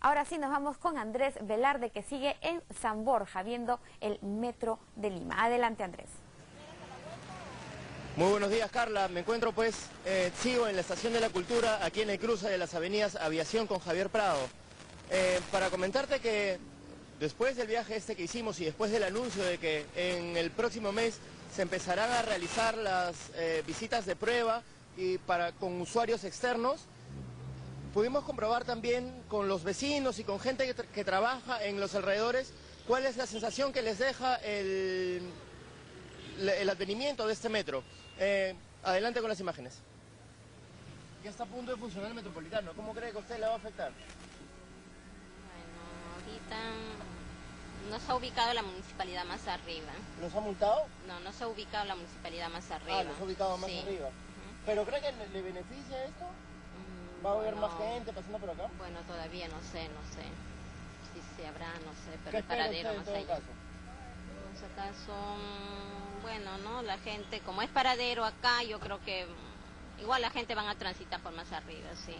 Ahora sí nos vamos con Andrés Velarde, que sigue en San Borja viendo el Metro de Lima. Adelante, Andrés. Muy buenos días, Carla. Me encuentro sigo en la Estación de la Cultura, aquí en el cruce de las avenidas Aviación con Javier Prado. Para comentarte que después del viaje que hicimos y después del anuncio de que en el próximo mes se empezarán a realizar las visitas de prueba y con usuarios externos, pudimos comprobar también con los vecinos y con gente que trabaja en los alrededores cuál es la sensación que les deja el advenimiento de este metro. Adelante con las imágenes. Ya está a punto de funcionar el metropolitano. ¿Cómo cree que a usted le va a afectar? Bueno, ahorita no se ha ubicado la municipalidad más arriba. ¿Nos ha multado? No, no se ha ubicado la municipalidad más arriba. Ah, nos ha ubicado más arriba. ¿Pero cree que le beneficia esto? ¿Va a haber más gente pasando por acá? Bueno, todavía no sé. Si habrá, no sé, pero ¿Qué el paradero espera usted en todo más allá. En ese caso, bueno, ¿no? La gente, como es paradero acá, yo creo que igual la gente van a transitar por más arriba, sí.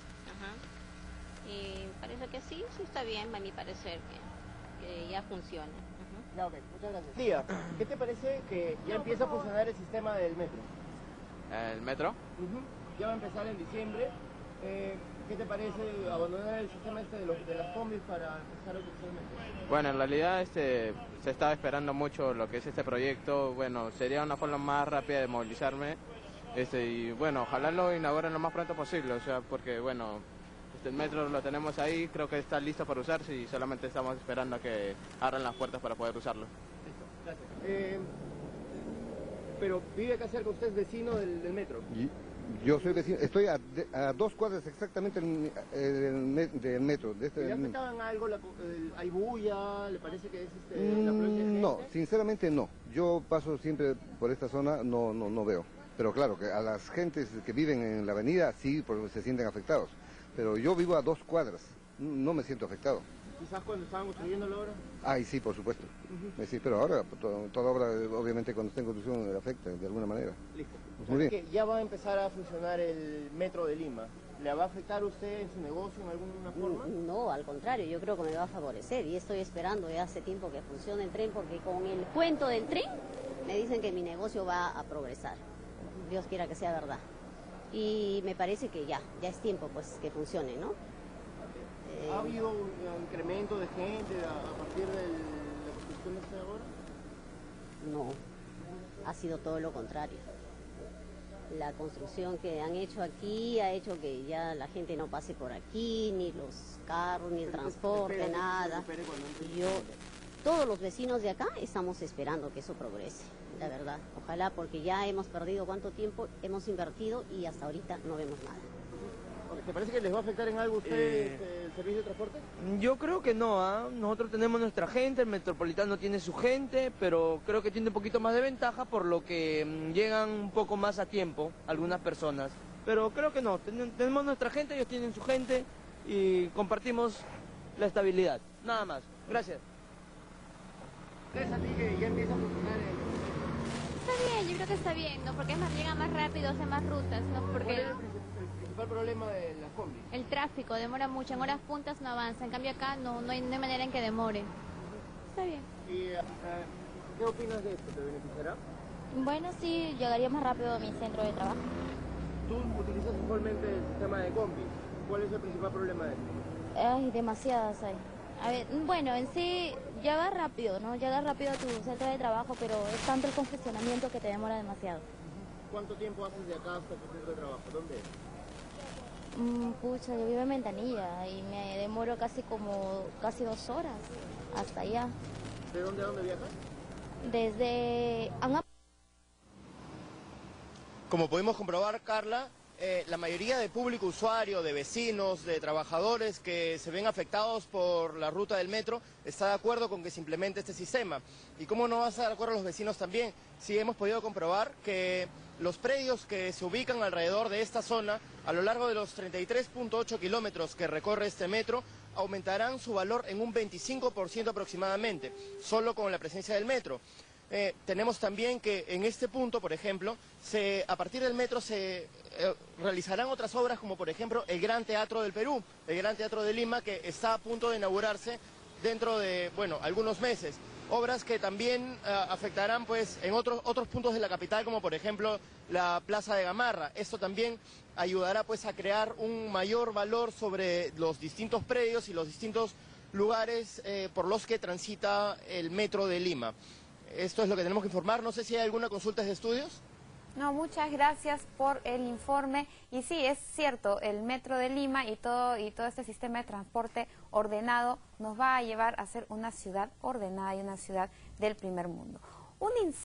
Ajá. Y parece que sí está bien, a mi parecer, que ya funcione. Ya, ok, muchas gracias. Tía, ¿qué te parece que ya empieza a funcionar el sistema del metro? ¿El metro? Ya va a empezar en diciembre. ¿Qué te parece abandonar el sistema de las combis para empezar a utilizar el metro? Bueno, en realidad se estaba esperando mucho lo que es este proyecto. Bueno, sería una forma más rápida de movilizarme. Y bueno, ojalá lo inauguren lo más pronto posible, o sea, porque bueno, el metro lo tenemos ahí, creo que está listo para usarse y solamente estamos esperando a que abran las puertas para poder usarlo. Listo, gracias. Pero vive acá cerca, usted es vecino del metro. Yo soy vecino, estoy a 2 cuadras exactamente del metro. ¿Le ha afectado en algo? ¿Hay bulla? ¿Le parece que es la afluencia de gente? No, sinceramente no. Yo paso siempre por esta zona, no veo. Pero claro, que a las gentes que viven en la avenida sí se sienten afectados. Pero yo vivo a 2 cuadras, no me siento afectado. ¿Quizás cuando estaban construyendo la obra? Ay, sí, por supuesto. Sí, pero ahora toda obra, obviamente, cuando está en construcción, afecta de alguna manera. Listo. Muy bien. Que ya va a empezar a funcionar el metro de Lima. ¿Le va a afectar a usted en su negocio en alguna forma? No, al contrario, yo creo que me va a favorecer y estoy esperando ya hace tiempo que funcione el tren porque con el cuento del tren me dicen que mi negocio va a progresar. Dios quiera que sea verdad. Y me parece que ya es tiempo pues que funcione, ¿no? ¿Ha habido un incremento de gente a partir de la construcción de esta obra? No, ha sido todo lo contrario. La construcción que han hecho aquí ha hecho que ya la gente no pase por aquí, ni los carros, ni el transporte, nada. Todos los vecinos de acá estamos esperando que eso progrese, la verdad. Ojalá, porque ya hemos perdido cuánto tiempo hemos invertido y hasta ahorita no vemos nada. ¿Te parece que les va a afectar en algo a usted el servicio de transporte? Yo creo que no, nosotros tenemos nuestra gente, el metropolitano tiene su gente, pero creo que tiene un poquito más de ventaja por lo que llegan un poco más a tiempo algunas personas. Pero creo que no, tenemos nuestra gente, ellos tienen su gente y compartimos la estabilidad, nada más. Gracias. ¿Crees a ti que ya empieza a funcionar el metro? Está bien, yo creo que está bien, ¿no? Porque es más, llega más rápido, hace más rutas, ¿no? Porque ¿Cuál es el principal problema de las combis? el tráfico demora mucho, en horas puntas no avanza, en cambio acá no hay manera en que demore. Está bien. ¿Y qué opinas de esto? ¿Te beneficiará? Bueno, sí, llegaría más rápido a mi centro de trabajo. Tú utilizas usualmente el sistema de combi. ¿Cuál es el principal problema de esto? Ay, demasiadas hay. A ver, bueno, en sí llega rápido, ¿no? Llega rápido a tu centro de trabajo, pero es tanto el congestionamiento que te demora demasiado. ¿Cuánto tiempo haces de acá hasta tu centro de trabajo? ¿Dónde es? Pucha, yo vivo en Ventanilla y me demoro casi 2 horas hasta allá. ¿De dónde a dónde viajas? Desde... Como pudimos comprobar, Carla, la mayoría de público usuario, de vecinos, de trabajadores que se ven afectados por la ruta del metro, está de acuerdo con que se implemente este sistema. ¿Y cómo no va a estar de acuerdo los vecinos también? Sí, hemos podido comprobar que los predios que se ubican alrededor de esta zona, a lo largo de los 33.8 kilómetros que recorre este metro, aumentarán su valor en un 25% aproximadamente, solo con la presencia del metro. tenemos también que en este punto, por ejemplo, a partir del metro se realizarán otras obras como por ejemplo el Gran Teatro del Perú, el Gran Teatro de Lima, que está a punto de inaugurarse dentro de, bueno, algunos meses. Obras que también afectarán pues en otros puntos de la capital, como por ejemplo la Plaza de Gamarra. Esto también ayudará pues a crear un mayor valor sobre los distintos predios y los distintos lugares por los que transita el metro de Lima. Esto es lo que tenemos que informar. No sé si hay alguna consulta de estudios. No, muchas gracias por el informe. Y sí, es cierto, el metro de Lima y todo este sistema de transporte ordenado nos va a llevar a ser una ciudad ordenada y una ciudad del primer mundo.